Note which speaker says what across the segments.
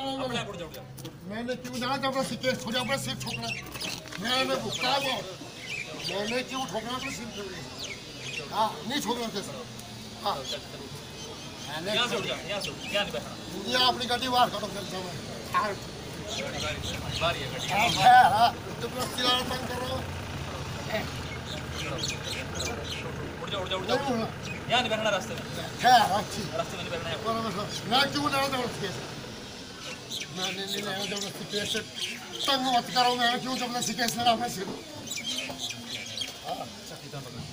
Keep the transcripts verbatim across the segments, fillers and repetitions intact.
Speaker 1: मैंने क्यों जाना जबरदस्ती केस हो जाए सिर ठोकना मैंने भुगता वो मैंने क्यों ठोकना तो सिर ठोकना हाँ नहीं ठोकना केस हाँ यहाँ से उठ जा यहाँ से यहाँ नहीं बैठना ये अपनी गाड़ी बाहर करो फिर समय बारी है गाड़ी है हाँ जबरदस्ती लाना तंग कर रहा हूँ उठ जा उठ जा उठ जा यहाँ नहीं बैठना रास्ते में है रास्ते रास्ते में नहीं बैठना है मैं क्यों जाना जबरदस्ती केस मैं नहीं नहीं लेना जबरदस्ती केस तंग मत करो मैं क्यों जबरदस्ती केस लेना मैं सिर हाँ चक्की तंग करो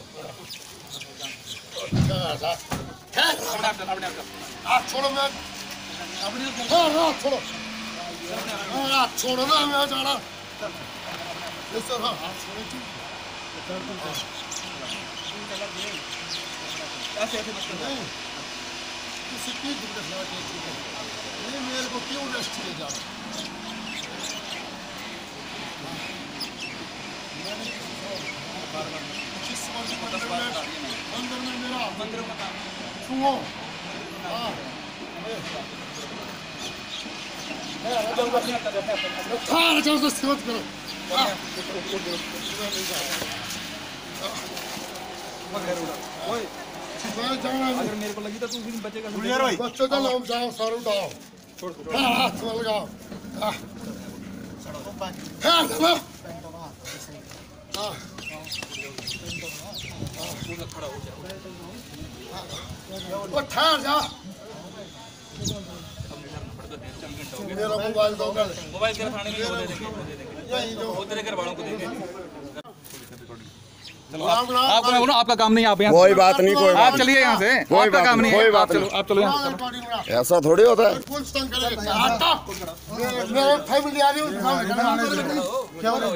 Speaker 1: हाथ छोड़ो मैं हाँ हाथ छोड़ो हाथ छोड़ो ना मैं जाना ऐसा हाँ हाथ छोड़ो ऐसे ऐसे मत करो किसी की दुर्घटना ये मेरे को क्यों रेस्ट ले जा अंदर में मेरा मंदिर का छुओ हाँ हाँ जबरदस्ती मत करो मैं जाना अगर मेरे को लगी तो तू भी बचेगा बच्चों का नाम जाओ सर उठाओ हाँ हाथ लगाओ हाँ हाँ हाँ वो ठहर जा मेरा मोबाइल दो मोबाइल तेरे थाने में वो दे देंगे यही जो वो तेरे घर वालों को देंगे
Speaker 2: आपको मैं बोलूं आपका काम नहीं आप यहाँ
Speaker 3: कोई बात नहीं कोई
Speaker 2: आप चलिए यहाँ से
Speaker 3: कोई
Speaker 2: आपका काम नहीं
Speaker 3: कोई
Speaker 2: है
Speaker 3: बात
Speaker 2: चलो आप चलो यहाँ
Speaker 3: ऐसा थोड़ी होता है
Speaker 1: मेरे फैमिली आ रही हूँ क्या हो रहा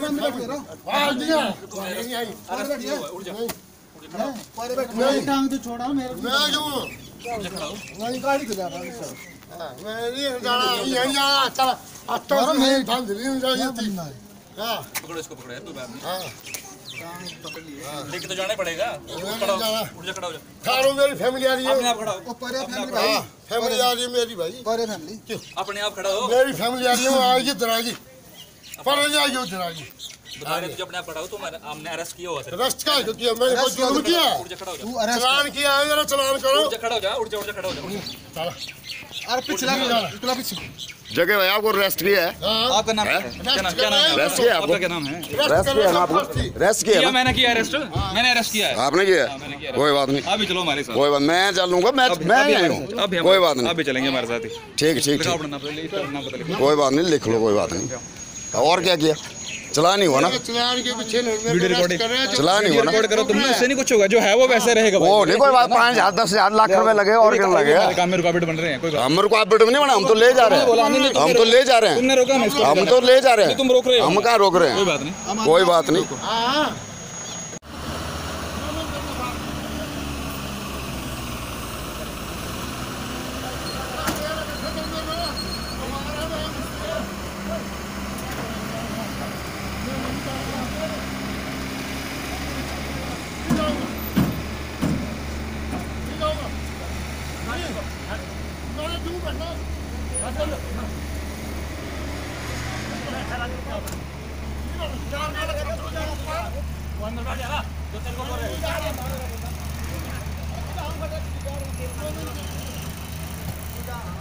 Speaker 1: है टांग तो छोड़ा मेरे मैं क्यों नहीं गाड़ी को जा रहा हूँ मैं नहीं जाना यहीं जाना चला अब तो मैं टांग दिल्ली में जाइए हाँ
Speaker 2: पकड़ो इसको पकड़ो तू बैठ
Speaker 1: हाँ
Speaker 2: लेके तो जाना ही पड़ेगा खड़ा हो उठ जा खड़ा हो जा
Speaker 1: खारो मेरी फैमिली आ रही है
Speaker 2: अपने आप खड़ा हो
Speaker 1: परे फैमिली भाई फैमिली आ रही है मेरी भाई परे फैमिली क्यों
Speaker 2: अपने आप खड़ा हो
Speaker 1: मेरी फैमिली आ रही है वो आएगी इधर आएगी परे जाएगी उधर आएगी
Speaker 2: बता रहे तुझे अपने आप खड़ा हो तो हमने अरेस्ट किया हुआ
Speaker 1: अरेस्ट क्या किया मैंने कोई जुर्म किया
Speaker 2: उठ जा खड़ा हो जा
Speaker 1: चलान किया है जरा चलान करो
Speaker 2: उठ जा खड़ा हो जा उठ जा उठ जा खड़ा हो जा
Speaker 1: चला अरे पिछला पिछला पीछे
Speaker 3: जगह भाई आपको रेस्ट किया है
Speaker 2: आपका नाम क्या नाम क्या नाम है
Speaker 3: रेस्ट किया आपको
Speaker 2: क्या नाम है
Speaker 3: रेस्ट किया ना आपको रेस्ट किया
Speaker 2: किया मैंने किया अरेस्ट मैंने अरेस्ट किया है
Speaker 3: आपने किया कोई बात नहीं
Speaker 2: अभी चलो हमारे साथ
Speaker 3: कोई बात मैं चलूंगा मैं मैं ही हूँ कोई बात नहीं
Speaker 2: अभी चलेंगे हमारे साथ ही
Speaker 3: ठीक ठीक कोई बात नहीं लिख लो कोई बात नहीं और क्या किया चला नहीं हुआ ना
Speaker 1: चलान के पीछे
Speaker 2: वीडियो रिकॉर्डिंग
Speaker 3: चला नहीं हुआ ना
Speaker 2: रिकॉर्ड करो तुमने उससे नहीं कुछ होगा जो है वो वैसे रहेगा
Speaker 3: वो नहीं कोई बात पाँच हजार दस हजार लाख रुपए लगे और क्या लगेगा
Speaker 2: काम में रुकावट बन रहे हैं कोई
Speaker 3: हम रुकावट नहीं बना हम तो ले जा रहे हैं हम तो ले जा रहे हैं
Speaker 2: तुमने रोका ना इसको
Speaker 3: हम तो ले जा रहे हैं
Speaker 2: तुम रोक रहे हो
Speaker 3: हम कहाँ रोक रहे हैं
Speaker 2: कोई बात नहीं
Speaker 3: कोई बात नहीं
Speaker 1: अंदर